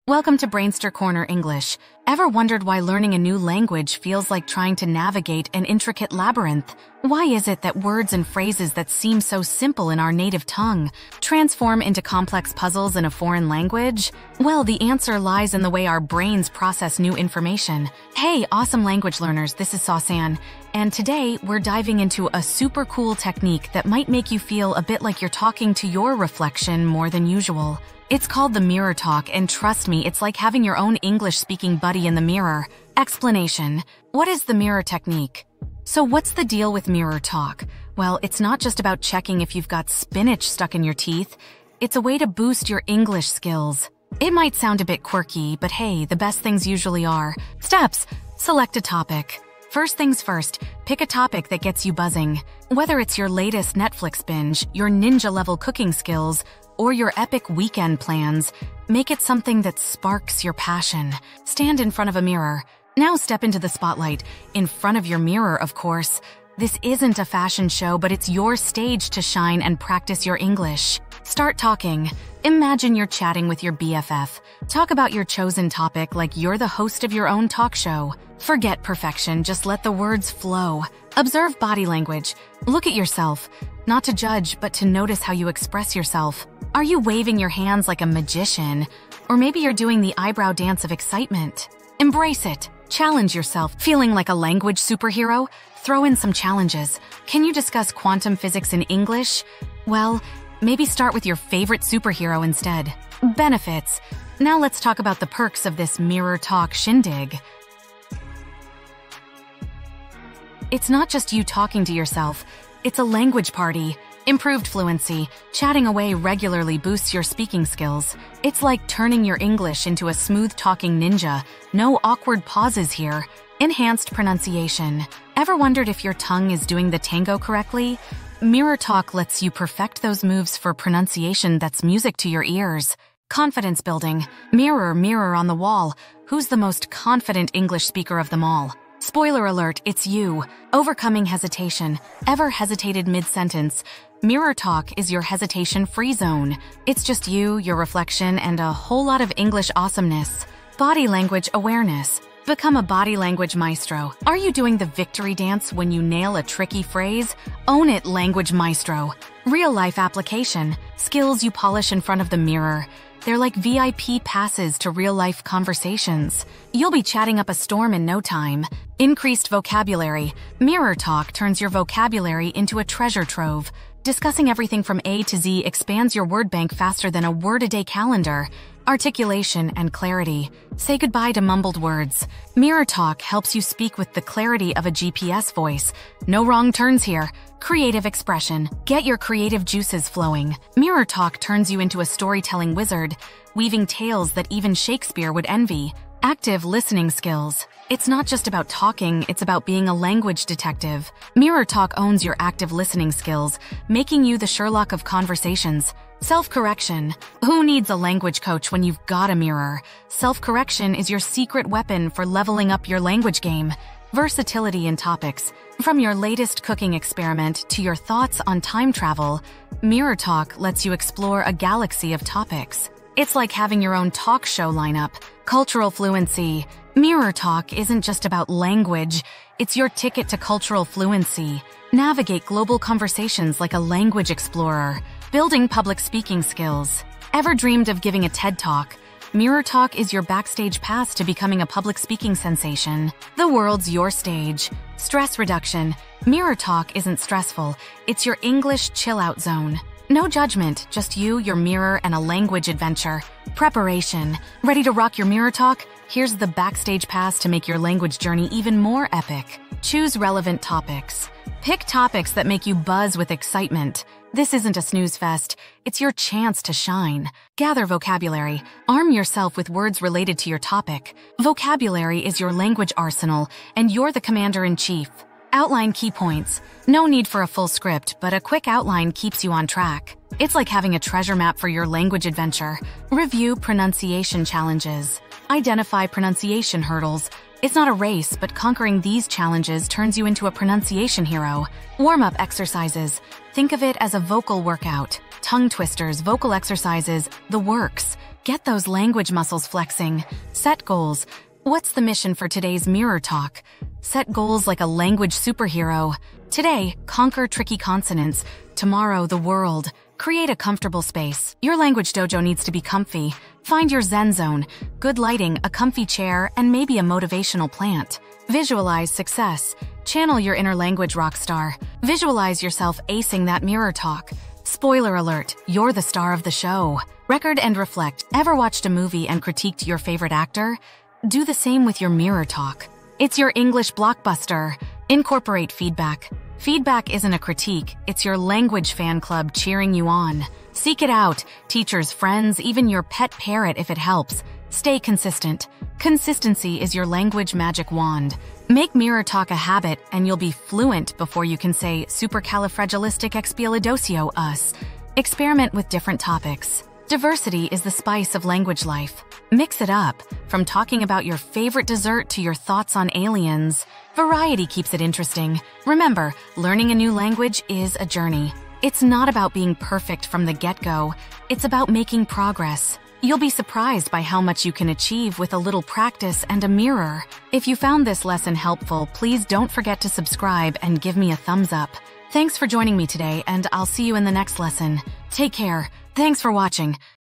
Welcome to Brainster Corner English. Ever wondered why learning a new language feels like trying to navigate an intricate labyrinth? Why is it that words and phrases that seem so simple in our native tongue transform into complex puzzles in a foreign language? Well, the answer lies in the way our brains process new information. Hey, awesome language learners, this is Sausan, and today we're diving into a super cool technique that might make you feel a bit like you're talking to your reflection more than usual. It's called the mirror talk, and trust me, it's like having your own English-speaking buddy in the mirror. Explanation. What is the mirror technique? So what's the deal with mirror talk? Well, it's not just about checking if you've got spinach stuck in your teeth. It's a way to boost your English skills. It might sound a bit quirky, but hey, the best things usually are. Steps. Select a topic. First things first, pick a topic that gets you buzzing. Whether it's your latest Netflix binge, your ninja-level cooking skills, or your epic weekend plans, make it something that sparks your passion. Stand in front of a mirror. Now step into the spotlight. In front of your mirror, of course. This isn't a fashion show, but it's your stage to shine and practice your English. Start talking. Imagine you're chatting with your BFF. Talk about your chosen topic like you're the host of your own talk show. Forget perfection, just let the words flow. Observe body language. Look at yourself. Not to judge, but to notice how you express yourself. Are you waving your hands like a magician? Or maybe you're doing the eyebrow dance of excitement. Embrace it. Challenge yourself. Feeling like a language superhero? Throw in some challenges. Can you discuss quantum physics in English? Well, maybe start with your favorite superhero instead. Benefits. Now let's talk about the perks of this mirror talk shindig. It's not just you talking to yourself. It's a language party. Improved fluency. Chatting away regularly boosts your speaking skills. It's like turning your English into a smooth-talking ninja. No awkward pauses here. Enhanced pronunciation. Ever wondered if your tongue is doing the tango correctly? Mirror talk lets you perfect those moves for pronunciation that's music to your ears. Confidence building. Mirror, mirror on the wall. Who's the most confident English speaker of them all? Spoiler alert, it's you. Overcoming hesitation. Ever hesitated mid-sentence? Mirror talk is your hesitation-free zone. It's just you, your reflection, and a whole lot of English awesomeness. Body language awareness. Become a body language maestro. Are you doing the victory dance when you nail a tricky phrase? Own it, language maestro. Real-life application. Skills you polish in front of the mirror. They're like VIP passes to real-life conversations. You'll be chatting up a storm in no time. Increased vocabulary. Mirror talk turns your vocabulary into a treasure trove. Discussing everything from A to Z expands your word bank faster than a word-a-day calendar. Articulation and clarity. Say goodbye to mumbled words. Mirror talk helps you speak with the clarity of a GPS voice. No wrong turns here. Creative expression. Get your creative juices flowing. Mirror talk turns you into a storytelling wizard, weaving tales that even Shakespeare would envy. Active listening skills. It's not just about talking, it's about being a language detective. Mirror talk owns your active listening skills, making you the Sherlock of conversations. Self-correction. Who needs a language coach when you've got a mirror? Self-correction is your secret weapon for leveling up your language game. Versatility in topics. From your latest cooking experiment to your thoughts on time travel, Mirror Talk lets you explore a galaxy of topics. It's like having your own talk show lineup. Cultural fluency. Mirror Talk isn't just about language, it's your ticket to cultural fluency. Navigate global conversations like a language explorer. Building public speaking skills. Ever dreamed of giving a TED Talk? Mirror Talk is your backstage pass to becoming a public speaking sensation. The world's your stage. Stress reduction. Mirror Talk isn't stressful. It's your English chill-out zone. No judgment, just you, your mirror, and a language adventure. Preparation. Ready to rock your Mirror Talk? Here's the backstage pass to make your language journey even more epic. Choose relevant topics. Pick topics that make you buzz with excitement. This isn't a snooze fest. It's your chance to shine. Gather vocabulary. Arm yourself with words related to your topic. Vocabulary is your language arsenal, and you're the commander-in-chief. Outline key points. No need for a full script, but a quick outline keeps you on track. It's like having a treasure map for your language adventure. Review pronunciation challenges. Identify pronunciation hurdles. It's not a race, but conquering these challenges turns you into a pronunciation hero. Warm-up exercises. Think of it as a vocal workout. Tongue twisters, vocal exercises, the works. Get those language muscles flexing. Set goals. What's the mission for today's Mirror Talk? Set goals like a language superhero. Today, conquer tricky consonants. Tomorrow, the world. Create a comfortable space. Your language dojo needs to be comfy. Find your zen zone. Good lighting, a comfy chair, and maybe a motivational plant. Visualize success. Channel your inner language rock star. Visualize yourself acing that Mirror Talk. Spoiler alert, you're the star of the show. Record and reflect. Ever watched a movie and critiqued your favorite actor? Do the same with your Mirror Talk. It's your English blockbuster. Incorporate feedback. Feedback isn't a critique, it's your language fan club cheering you on. Seek it out. Teachers, friends, even your pet parrot if it helps. Stay consistent. Consistency is your language magic wand. Make Mirror Talk a habit and you'll be fluent before you can say supercalifragilisticexpialidocious. Experiment with different topics. Diversity is the spice of language life. Mix it up, from talking about your favorite dessert to your thoughts on aliens. Variety keeps it interesting. Remember, learning a new language is a journey. It's not about being perfect from the get-go. It's about making progress. You'll be surprised by how much you can achieve with a little practice and a mirror. If you found this lesson helpful, please don't forget to subscribe and give me a thumbs up. Thanks for joining me today, and I'll see you in the next lesson. Take care. Thanks for watching.